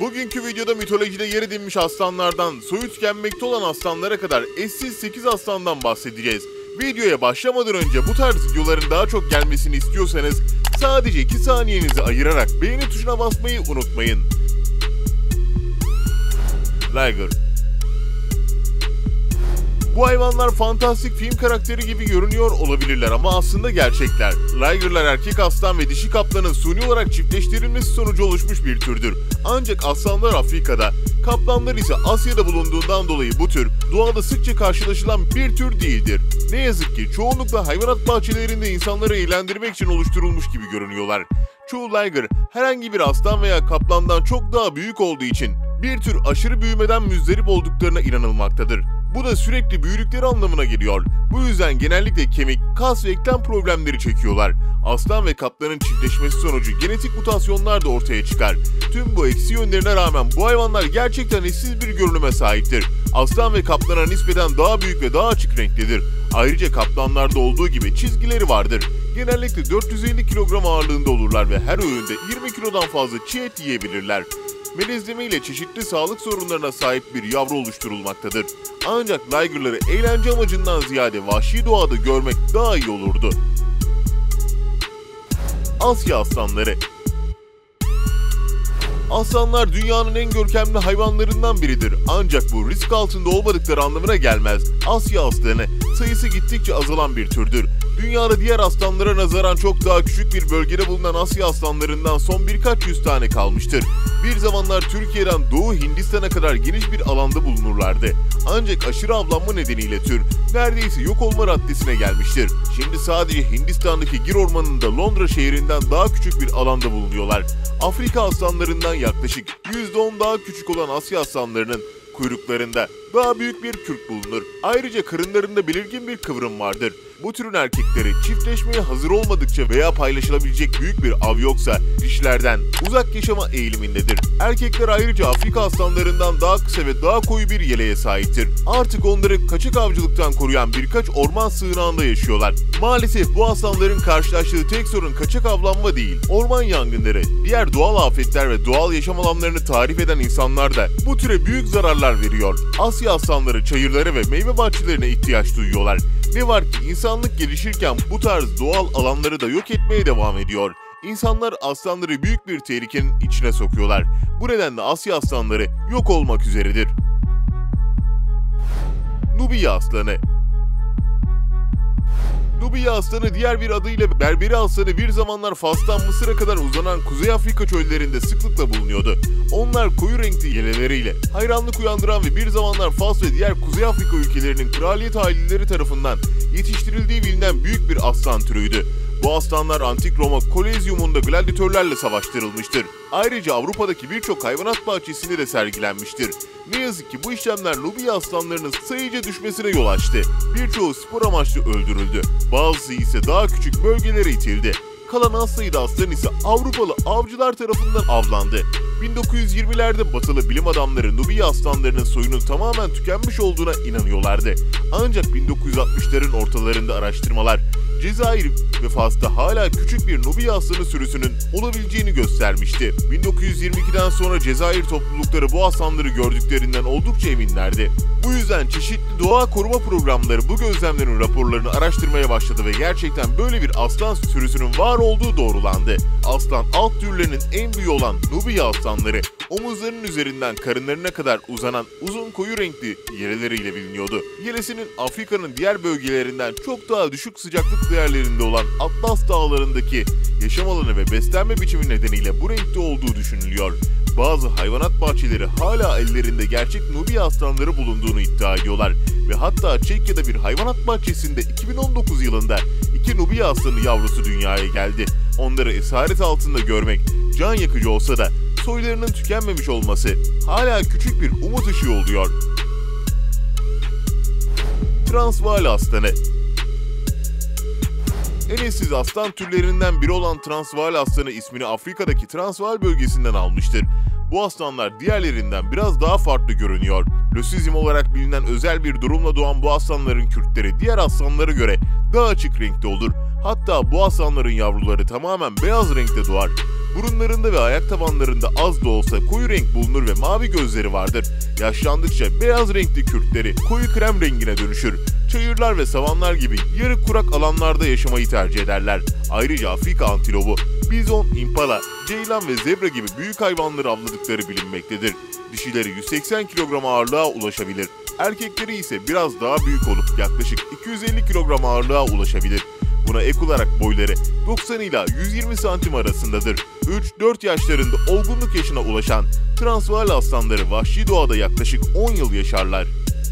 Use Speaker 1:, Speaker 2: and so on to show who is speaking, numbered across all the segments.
Speaker 1: Bugünkü videoda mitolojide yer edinmiş aslanlardan, soyu tükenmekte olan aslanlara kadar eşsiz 8 aslandan bahsedeceğiz. Videoya başlamadan önce bu tarz videoların daha çok gelmesini istiyorsanız sadece 2 saniyenizi ayırarak beğeni tuşuna basmayı unutmayın. Liger. Bu hayvanlar fantastik film karakteri gibi görünüyor olabilirler ama aslında gerçekler. Liger'lar erkek aslan ve dişi kaplanın suni olarak çiftleştirilmesi sonucu oluşmuş bir türdür. Ancak aslanlar Afrika'da, kaplanlar ise Asya'da bulunduğundan dolayı bu tür doğada sıkça karşılaşılan bir tür değildir. Ne yazık ki çoğunlukla hayvanat bahçelerinde insanları eğlendirmek için oluşturulmuş gibi görünüyorlar. Çoğu Liger herhangi bir aslan veya kaplandan çok daha büyük olduğu için bir tür aşırı büyümeden müzdarip olduklarına inanılmaktadır. Bu da sürekli büyüdükleri anlamına geliyor. Bu yüzden genellikle kemik, kas ve eklem problemleri çekiyorlar. Aslan ve kaplanın çiftleşmesi sonucu genetik mutasyonlar da ortaya çıkar. Tüm bu eksi yönlerine rağmen bu hayvanlar gerçekten eşsiz bir görünüme sahiptir. Aslan ve kaplana nispeten daha büyük ve daha açık renklidir. Ayrıca kaplanlarda olduğu gibi çizgileri vardır. Genellikle 450 kilogram ağırlığında olurlar ve her öğünde 20 kilodan fazla çiğ et yiyebilirler. Melezleme ile çeşitli sağlık sorunlarına sahip bir yavru oluşturulmaktadır. Ancak Liger'ları eğlence amacından ziyade vahşi doğada görmek daha iyi olurdu. Asya aslanları. Aslanlar dünyanın en görkemli hayvanlarından biridir. Ancak bu risk altında olmadıkları anlamına gelmez. Asya aslanı sayısı gittikçe azalan bir türdür. Dünyada diğer aslanlara nazaran çok daha küçük bir bölgede bulunan Asya aslanlarından son birkaç yüz tane kalmıştır. Bir zamanlar Türkiye'den Doğu Hindistan'a kadar geniş bir alanda bulunurlardı. Ancak aşırı avlanma nedeniyle tür neredeyse yok olma raddesine gelmiştir. Şimdi sadece Hindistan'daki Gir Ormanı'nda Londra şehrinden daha küçük bir alanda bulunuyorlar. Afrika aslanlarından yaklaşık %10 daha küçük olan Asya aslanlarının kuyruklarında daha büyük bir kürk bulunur. Ayrıca karınlarında belirgin bir kıvrım vardır. Bu türün erkekleri çiftleşmeye hazır olmadıkça veya paylaşılabilecek büyük bir av yoksa dişilerden uzak yaşama eğilimindedir. Erkekler ayrıca Afrika aslanlarından daha kısa ve daha koyu bir yeleğe sahiptir. Artık onları kaçak avcılıktan koruyan birkaç orman sığınağında yaşıyorlar. Maalesef bu aslanların karşılaştığı tek sorun kaçak avlanma değil, orman yangınları, diğer doğal afetler ve doğal yaşam alanlarını tarif eden insanlar da bu türe büyük zararlar veriyor. Asya aslanları çayırlara ve meyve bahçelerine ihtiyaç duyuyorlar. Ne var ki insanlık gelişirken bu tarz doğal alanları da yok etmeye devam ediyor. İnsanlar aslanları büyük bir tehlikenin içine sokuyorlar. Bu nedenle Asya aslanları yok olmak üzeredir. Nubya aslanı. Nubya aslanı diğer bir adıyla Berberi aslanı bir zamanlar Fas'tan Mısır'a kadar uzanan Kuzey Afrika çöllerinde sıklıkla bulunuyordu. Onlar koyu renkli yeleleriyle hayranlık uyandıran ve bir zamanlar Fas ve diğer Kuzey Afrika ülkelerinin kraliyet aileleri tarafından yetiştirildiği bilinen büyük bir aslan türüydü. Bu aslanlar Antik Roma Kolezyumunda gladyatörlerle savaştırılmıştır. Ayrıca Avrupa'daki birçok hayvanat bahçesinde de sergilenmiştir. Ne yazık ki bu işlemler Nubya aslanlarının sayıca düşmesine yol açtı. Birçoğu spor amaçlı öldürüldü. Bazısı ise daha küçük bölgelere itildi. Kalan az sayıda aslan ise Avrupalı avcılar tarafından avlandı. 1920'lerde batılı bilim adamları Nubya aslanlarının soyunun tamamen tükenmiş olduğuna inanıyorlardı. Ancak 1960'ların ortalarında araştırmalar Cezayir ve Fas'ta hala küçük bir Nubya aslanı sürüsünün olabileceğini göstermişti. 1922'den sonra Cezayir toplulukları bu aslanları gördüklerinden oldukça eminlerdi. Bu yüzden çeşitli doğa koruma programları bu gözlemlerin raporlarını araştırmaya başladı ve gerçekten böyle bir aslan sürüsünün var olduğu doğrulandı. Aslan alt türlerinin en büyüğü olan Nubya aslanları omuzlarının üzerinden karınlarına kadar uzanan uzun koyu renkli yeleleriyle biliniyordu. Yelesinin Afrika'nın diğer bölgelerinden çok daha düşük sıcaklık değerlerinde olan Atlas dağlarındaki yaşam alanı ve beslenme biçimi nedeniyle bu renkte olduğu düşünülüyor. Bazı hayvanat bahçeleri hala ellerinde gerçek Nubya aslanları bulunduğunu iddia ediyorlar ve hatta Çekya'da bir hayvanat bahçesinde 2019 yılında 2 Nubya aslanı yavrusu dünyaya geldi. Onları esaret altında görmek can yakıcı olsa da soylarının tükenmemiş olması hala küçük bir umut ışığı oluyor. Transvaal aslanı. En eşsiz aslan türlerinden biri olan Transvaal aslanı ismini Afrika'daki Transvaal bölgesinden almıştır. Bu aslanlar diğerlerinden biraz daha farklı görünüyor. Lösizm olarak bilinen özel bir durumla doğan bu aslanların kürkleri diğer aslanlara göre daha açık renkte olur. Hatta bu aslanların yavruları tamamen beyaz renkte doğar. Burunlarında ve ayak tabanlarında az da olsa koyu renk bulunur ve mavi gözleri vardır. Yaşlandıkça beyaz renkli kürkleri koyu krem rengine dönüşür. Çayırlar ve savanlar gibi yarı kurak alanlarda yaşamayı tercih ederler. Ayrıca Afrika antilopu, bizon, impala, ceylan ve zebra gibi büyük hayvanları avladıkları bilinmektedir. Dişileri 180 kilogram ağırlığa ulaşabilir. Erkekleri ise biraz daha büyük olup yaklaşık 250 kilogram ağırlığa ulaşabilir. Buna ek olarak boyları 90 ila 120 santim arasındadır. 3-4 yaşlarında olgunluk yaşına ulaşan Transvaal aslanları vahşi doğada yaklaşık 10 yıl yaşarlar.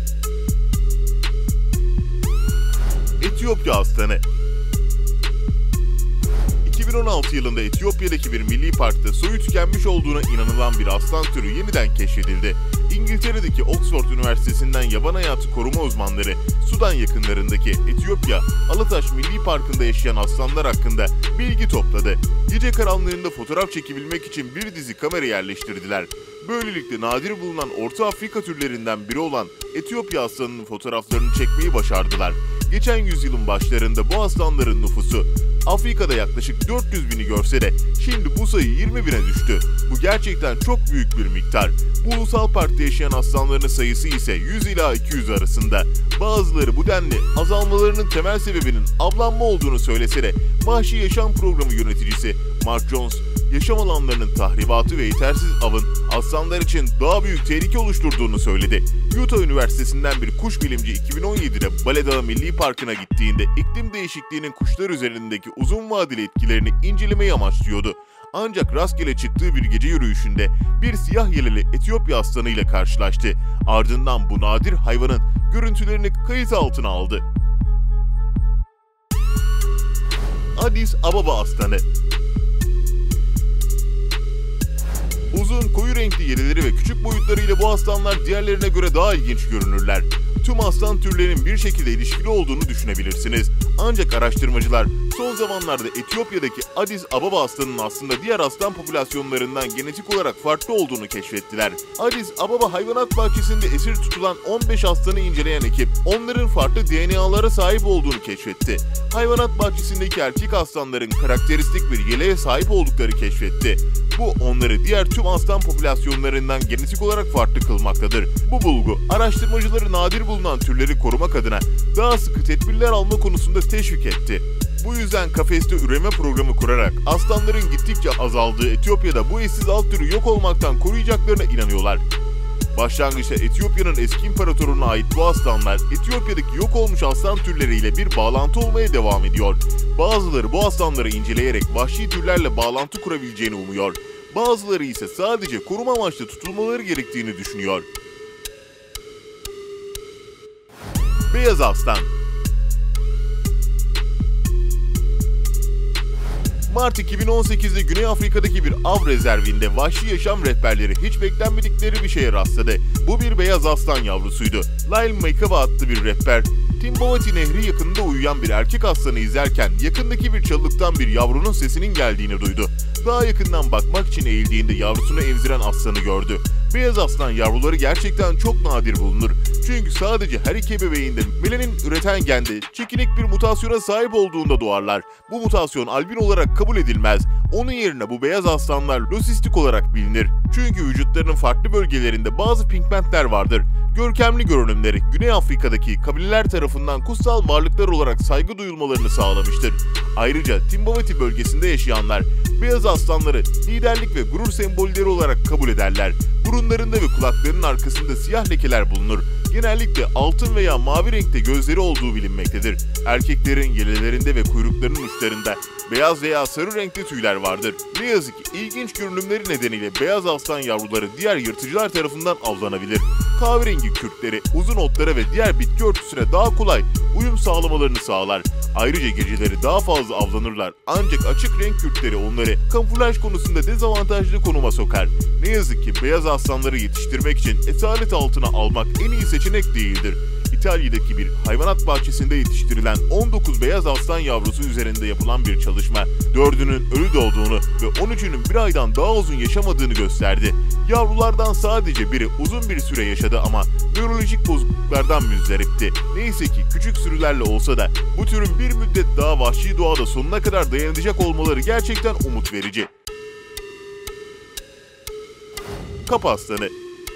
Speaker 1: Etiyopya aslanı 2016 yılında Etiyopya'daki bir milli parkta soyu tükenmiş olduğuna inanılan bir aslan türü yeniden keşfedildi. İngiltere'deki Oxford Üniversitesi'nden yaban hayatı koruma uzmanları, Sudan yakınlarındaki Etiyopya Alataş Milli Parkı'nda yaşayan aslanlar hakkında bilgi topladı. Gece karanlığında fotoğraf çekebilmek için bir dizi kamera yerleştirdiler. Böylelikle nadir bulunan Orta Afrika türlerinden biri olan Etiyopya aslanının fotoğraflarını çekmeyi başardılar. Geçen yüzyılın başlarında bu aslanların nüfusu Afrika'da yaklaşık 400 bini görse de şimdi bu sayı 20 bine düştü. Bu gerçekten çok büyük bir miktar. Bu ulusal parkta yaşayan aslanların sayısı ise 100 ila 200 arasında. Bazıları bu denli azalmalarının temel sebebinin avlanma olduğunu söylese de Vahşi Yaşam Programı yöneticisi Mark Jones, yaşam alanlarının tahribatı ve yetersiz avın aslanlar için daha büyük tehlike oluşturduğunu söyledi. Utah Üniversitesi'nden bir kuş bilimci 2017'de Bale Dağı Milli Parkı'na gittiğinde iklim değişikliğinin kuşlar üzerindeki uzun vadeli etkilerini incelemeyi amaçlıyordu. Ancak rastgele çıktığı bir gece yürüyüşünde bir siyah yeleli Etiyopya aslanı ile karşılaştı. Ardından bu nadir hayvanın görüntülerini kayıt altına aldı. Addis Ababa aslanı uzun, koyu renkli yeleleri ve küçük boyutlarıyla bu aslanlar diğerlerine göre daha ilginç görünürler. Tüm aslan türlerinin bir şekilde ilişkili olduğunu düşünebilirsiniz. Ancak araştırmacılar son zamanlarda Etiyopya'daki Addis Ababa aslanının aslında diğer aslan popülasyonlarından genetik olarak farklı olduğunu keşfettiler. Addis Ababa Hayvanat Bahçesi'nde esir tutulan 15 aslanı inceleyen ekip onların farklı DNA'lara sahip olduğunu keşfetti. Hayvanat bahçesindeki erkek aslanların karakteristik bir yeleğe sahip oldukları keşfetti. Bu onları diğer tüm aslan popülasyonlarından genetik olarak farklı kılmaktadır. Bu bulgu araştırmacıları nadir bulunan türleri korumak adına daha sıkı tedbirler alma konusunda teşvik etti. Bu yüzden kafeste üreme programı kurarak aslanların gittikçe azaldığı Etiyopya'da bu eşsiz alt türü yok olmaktan koruyacaklarına inanıyorlar. Başlangıçta Etiyopya'nın eski imparatoruna ait bu aslanlar Etiyopya'daki yok olmuş aslan türleriyle bir bağlantı olmaya devam ediyor. Bazıları bu aslanları inceleyerek vahşi türlerle bağlantı kurabileceğini umuyor. Bazıları ise sadece koruma amaçlı tutulmaları gerektiğini düşünüyor. Beyaz aslan Mart 2018'de Güney Afrika'daki bir av rezervinde vahşi yaşam rehberleri hiç beklenmedikleri bir şeye rastladı. Bu bir beyaz aslan yavrusuydu. Lyle Maikaba adlı bir rehber, Timbavati Nehri yakınında uyuyan bir erkek aslanı izlerken yakındaki bir çalılıktan bir yavrunun sesinin geldiğini duydu. Daha yakından bakmak için eğildiğinde yavrusunu emziren aslanı gördü. Beyaz aslan yavruları gerçekten çok nadir bulunur. Çünkü sadece her iki ebeveğinde melanin üreten gende çekinik bir mutasyona sahip olduğunda doğarlar. Bu mutasyon albin olarak kabul edilmez. Onun yerine bu beyaz aslanlar losistik olarak bilinir. Çünkü vücutlarının farklı bölgelerinde bazı pigmentler vardır. Görkemli görünümleri Güney Afrika'daki kabileler tarafından kutsal varlıklar olarak saygı duyulmalarını sağlamıştır. Ayrıca Timbavati bölgesinde yaşayanlar beyaz aslanları liderlik ve gurur sembolleri olarak kabul ederler. Burunlarında ve kulaklarının arkasında siyah lekeler bulunur. Genellikle altın veya mavi renkte gözleri olduğu bilinmektedir. Erkeklerin yelelerinde ve kuyruklarının uçlarında beyaz veya sarı renkli tüyler vardır. Ne yazık ki ilginç görünümleri nedeniyle beyaz aslan yavruları diğer yırtıcılar tarafından avlanabilir. Kahverengi kürkleri uzun otlara ve diğer bitki örtüsüne daha kolay uyum sağlamalarını sağlar. Ayrıca geceleri daha fazla avlanırlar ancak açık renk kürkleri onları kamuflaj konusunda dezavantajlı konuma sokar. Ne yazık ki beyaz aslanları yetiştirmek için esaret altına almak en iyi seçenek değildir. İtalya'daki bir hayvanat bahçesinde yetiştirilen 19 beyaz aslan yavrusu üzerinde yapılan bir çalışma 4'ünün ölü doğduğunu ve 13'ünün bir aydan daha uzun yaşamadığını gösterdi. Yavrulardan sadece biri uzun bir süre yaşadı ama nörolojik bozukluklardan müzdaripti. Neyse ki küçük sürülerle olsa da bu türün bir müddet daha vahşi doğada sonuna kadar dayanacak olmaları gerçekten umut verici. Kap aslanı.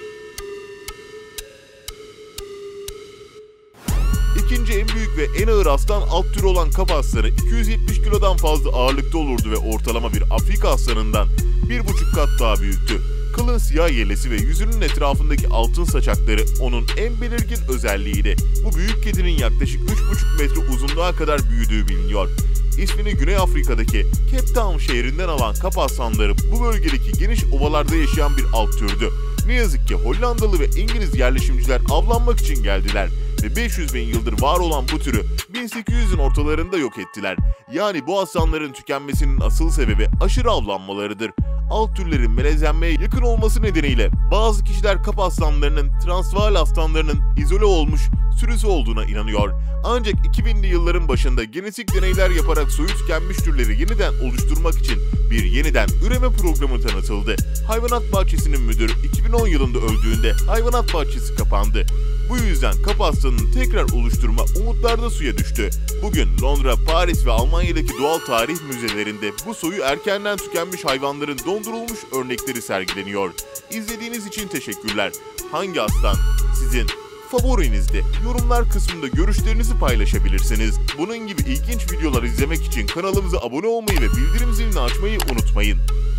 Speaker 1: İkinci en büyük ve en ağır aslan alt türü olan kap aslanı 270 kilodan fazla ağırlıkta olurdu ve ortalama bir Afrika aslanından 1,5 kat daha büyüktü. Kalın siyah yelesi ve yüzünün etrafındaki altın saçakları onun en belirgin özelliğiydi. Bu büyük kedinin yaklaşık 3,5 metre uzunluğa kadar büyüdüğü biliniyor. İsmini Güney Afrika'daki Cape Town şehrinden alan kap aslanları bu bölgedeki geniş ovalarda yaşayan bir alt türdü. Ne yazık ki Hollandalı ve İngiliz yerleşimciler avlanmak için geldiler ve 500 bin yıldır var olan bu türü 1800'ün ortalarında yok ettiler. Yani bu aslanların tükenmesinin asıl sebebi aşırı avlanmalarıdır. Alt türlerin melezlenmeye yakın olması nedeniyle bazı kişiler kap aslanlarının Transvaal aslanlarının izole olmuş sürüsü olduğuna inanıyor. Ancak 2000'li yılların başında genetik deneyler yaparak soyu tükenmiş türleri yeniden oluşturmak için bir yeniden üreme programı tanıtıldı. Hayvanat bahçesinin müdürü 2010 yılında öldüğünde hayvanat bahçesi kapandı. Bu yüzden kap aslanını tekrar oluşturma umutlarda suya düştü. Bugün Londra, Paris ve Almanya'daki doğal tarih müzelerinde bu soyu erkenden tükenmiş hayvanların dondurulmuş örnekleri sergileniyor. İzlediğiniz için teşekkürler. Hangi aslan sizin favorinizdi? Yorumlar kısmında görüşlerinizi paylaşabilirsiniz. Bunun gibi ilginç videolar izlemek için kanalımıza abone olmayı ve bildirim zilini açmayı unutmayın.